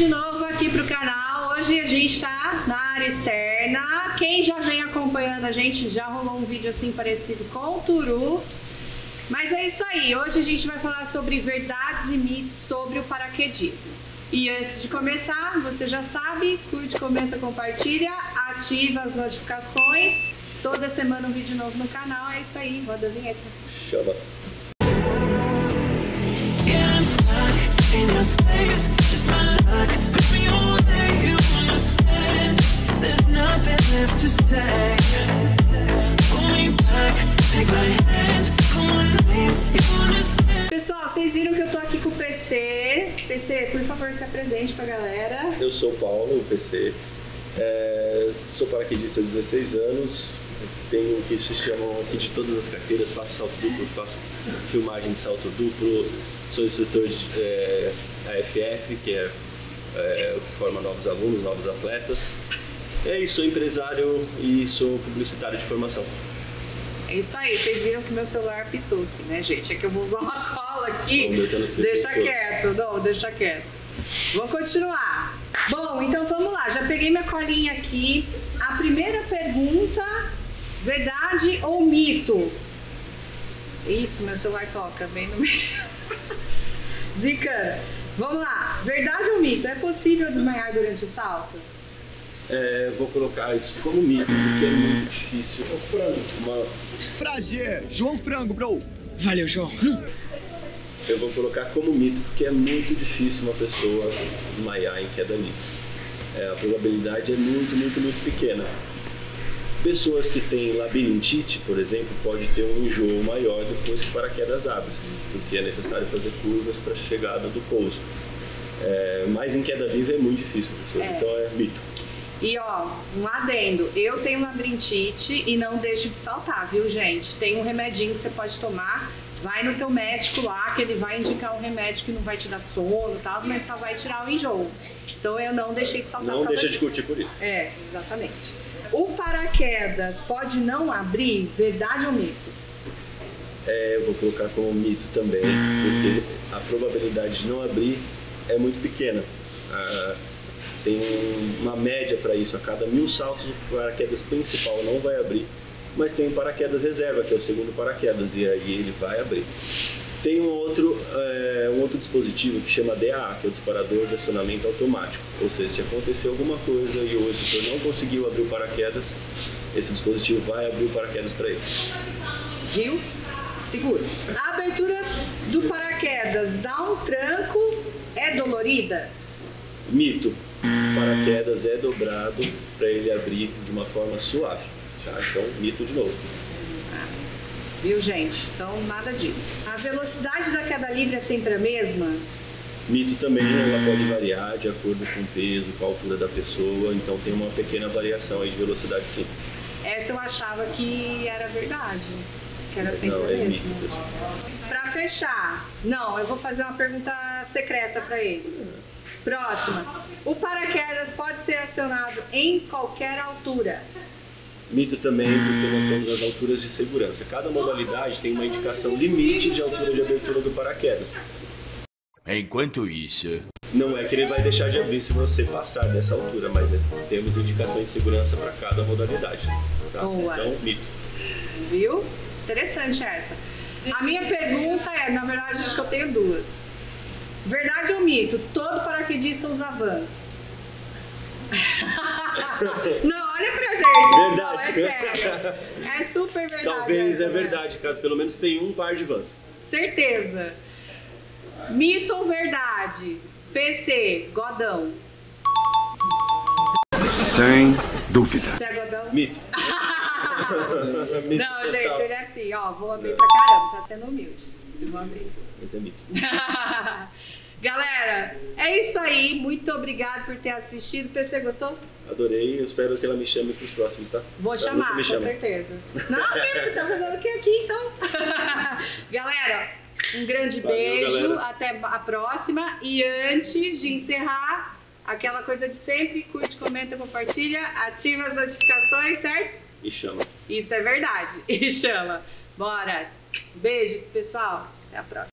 vídeo novo aqui pro canal. Hoje a gente tá na área externa. Quem já vem acompanhando a gente já rolou um vídeo assim parecido com o Turu. Mas é isso aí, hoje a gente vai falar sobre verdades e mitos sobre o paraquedismo. E antes de começar, você já sabe, curte, comenta, compartilha, ativa as notificações. Toda semana um vídeo novo no canal, é isso aí, roda a vinheta. Chama. Pessoal, vocês viram que eu tô aqui com o PC. PC, por favor, se apresente pra galera. Eu sou o Paulo, o PC. Sou paraquedista há 16 anos. Tenho o que se chamam aqui de todas as carteiras. Faço salto duplo, faço filmagem de salto duplo. Sou instrutor de AFF, que forma novos alunos, novos atletas. É isso, sou empresário e sou publicitário de formação. É isso aí, vocês viram que meu celular pitou aqui, né, gente? É que eu vou usar uma cola aqui. Deixa quieto, não, deixa quieto. Vou continuar. Bom, então vamos lá, já peguei minha colinha aqui. A primeira pergunta, verdade ou mito? Isso, meu celular toca bem no meio. Zicana. Vamos lá, verdade ou mito? É possível desmaiar durante o salto? Vou colocar isso como mito, porque é muito difícil. Prazer, João Frango, bro. Valeu, João. Eu vou colocar como mito, porque é muito difícil uma pessoa desmaiar em queda livre. A probabilidade é muito pequena. Pessoas que têm labirintite, por exemplo, pode ter um enjoo maior depois que o paraquedas abre, porque é necessário fazer curvas para a chegada do pouso. Mas em queda livre é muito difícil, professor, então é mito. E ó, um adendo, eu tenho labirintite e não deixo de saltar, viu, gente? Tem um remedinho que você pode tomar, vai no teu médico lá, que ele vai indicar um remédio que não vai te dar sono e tal, mas só vai tirar o enjoo. Então eu não deixei de saltar. Não deixa de curtir por isso. Exatamente. O paraquedas pode não abrir, verdade ou mito? Eu vou colocar como mito também, porque a probabilidade de não abrir é muito pequena. Tem uma média para isso, a cada 1000 saltos o paraquedas principal não vai abrir, mas tem um paraquedas reserva, que é o segundo paraquedas, e aí ele vai abrir. Tem um outro dispositivo que chama DAA, que é o disparador de acionamento automático, ou seja, se acontecer alguma coisa e o instrutor não conseguiu abrir o paraquedas, esse dispositivo vai abrir o paraquedas para ele. Viu? Segura. A abertura do paraquedas dá um tranco, é dolorida? Mito. O paraquedas é dobrado para ele abrir de uma forma suave, tá? Então, mito de novo. Viu, gente? Então, nada disso. A velocidade da queda livre é sempre a mesma? Mito também, ela pode variar de acordo com o peso, com a altura da pessoa, então tem uma pequena variação aí de velocidade, sim. Essa eu achava que era verdade, que era sempre a mesma. Mito. Para fechar, não, eu vou fazer uma pergunta secreta para ele. Próxima. O paraquedas pode ser acionado em qualquer altura? Mito também, porque nós temos as alturas de segurança. Cada modalidade tem uma indicação limite de altura de abertura do paraquedas. Enquanto isso... Não é que ele vai deixar de abrir se você passar dessa altura, mas temos indicações de segurança para cada modalidade. Tá? Boa. Então, mito. Viu? Interessante essa. A minha pergunta é, na verdade, acho que eu tenho duas. Verdade ou mito? Todo paraquedista usa Vans? Não, olha pra gente. Verdade. É sério. É super verdade. Talvez essa, é verdade, cara. Pelo menos tem um par de Vans. Certeza. Mito ou verdade? PC, godão. Sem dúvida. Você é godão? Mito. Mito Não, total. gente, ele é assim, ó, vou abrir pra caramba, tá sendo humilde. Se vou abrir. Mas é mito. Galera, é isso aí. Muito obrigado por ter assistido. PC, gostou? Adorei, eu espero que ela me chame pros próximos, tá? Vou chamar, com certeza. Não, tá fazendo o que aqui, então? Galera, um grande beijo, galera. até a próxima. E antes de encerrar, aquela coisa de sempre, curte, comenta, compartilha, ativa as notificações, certo? E chama. Isso é verdade. E chama. Bora. Beijo, pessoal. Até a próxima.